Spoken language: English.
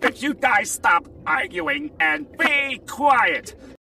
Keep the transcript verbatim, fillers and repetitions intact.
that you guys stop arguing and be quiet.